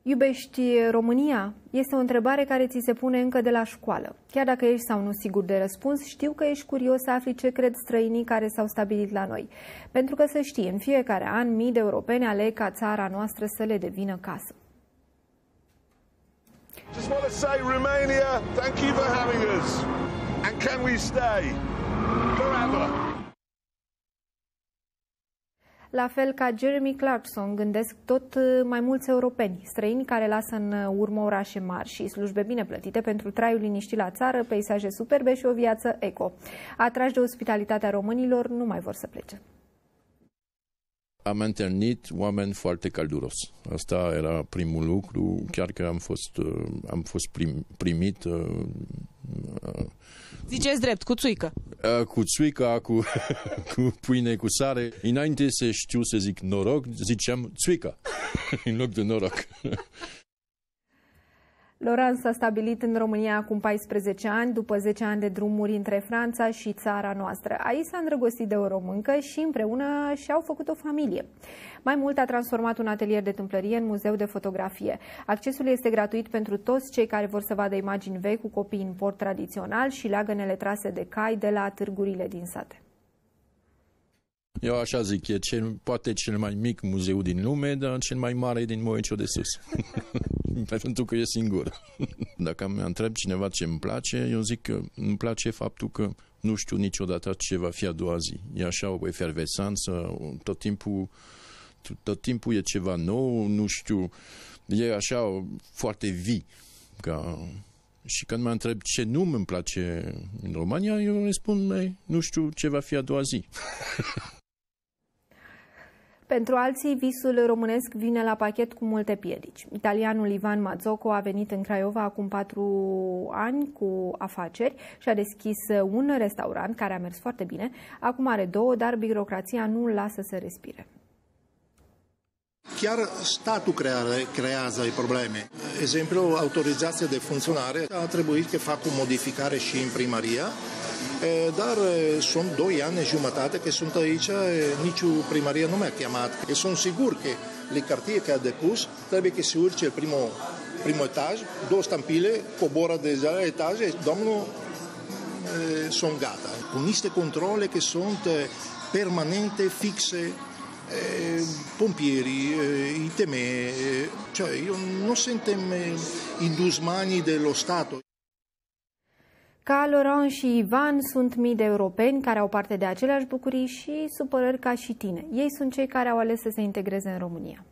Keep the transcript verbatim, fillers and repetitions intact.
Iubești România? Este o întrebare care ți se pune încă de la școală. Chiar dacă ești sau nu sigur de răspuns, știu că ești curios să afli ce cred străinii care s-au stabilit la noi. Pentru că, să știi, în fiecare an mii de europeni aleg ca țara noastră să le devină casă. Just want to say, Romania, thank you for having us. And can we stay forever? La fel ca Jeremy Clarkson, gândesc tot mai mulți europeni, străini care lasă în urmă orașe mari și slujbe bine plătite pentru traiul liniștit la țară, peisaje superbe și o viață eco. Atrași de ospitalitatea românilor, nu mai vor să plece. Am întâlnit oameni foarte călduros. Asta era primul lucru, chiar că am fost, am fost prim, primit. Ziceți drept, cu țuică. Cu țuica, cu, cu pâine, cu sare. Înainte să știu să zic noroc, ziceam țuica, în loc de noroc. Laurent s-a stabilit în România acum paisprezece ani, după zece ani de drumuri între Franța și țara noastră. Aici s-a îndrăgostit de o româncă și împreună și-au făcut o familie. Mai mult, a transformat un atelier de tâmplărie în muzeu de fotografie. Accesul este gratuit pentru toți cei care vor să vadă imagini vechi cu copii în port tradițional și leagănele trase de cai de la târgurile din sate. Eu așa zic, e cel, poate cel mai mic muzeu din lume, dar cel mai mare din Moicio de Sus. Pentru că e singur. Dacă mă întreb cineva ce îmi place, eu zic că îmi place faptul că nu știu niciodată ce va fi a doua zi. E așa o efervesanță, tot timpul, tot timpul e ceva nou, nu știu, e așa foarte vii. Ca... Și când mă întreb ce nu îmi place în România, eu răspund, nu știu ce va fi a doua zi. Pentru alții, visul românesc vine la pachet cu multe piedici. Italianul Ivan Mazzocco a venit în Craiova acum patru ani cu afaceri și a deschis un restaurant care a mers foarte bine. Acum are două, dar birocrația nu îl lasă să respire. Chiar statul creare, creează probleme. Exemplu, autorizația de funcționare a trebuit să fac o modificare și în primăria, dar sunt doi ani jumătate că sunt aici, nicio primărie nu mi-a chemat. Eu sunt sigur că le cartier care a depus trebuie să se urce primul, primul etaj, două stampile, coboră deja etaje, domnul, sunt gata. Cu niște controle care sunt permanente, fixe, pompierii, I T M, cioè non suntem indusmani dello Stato. Ca Laurent și Ivan sunt mii de europeni care au parte de aceleași bucurii și supărări ca și tine. Ei sunt cei care au ales să se integreze în România.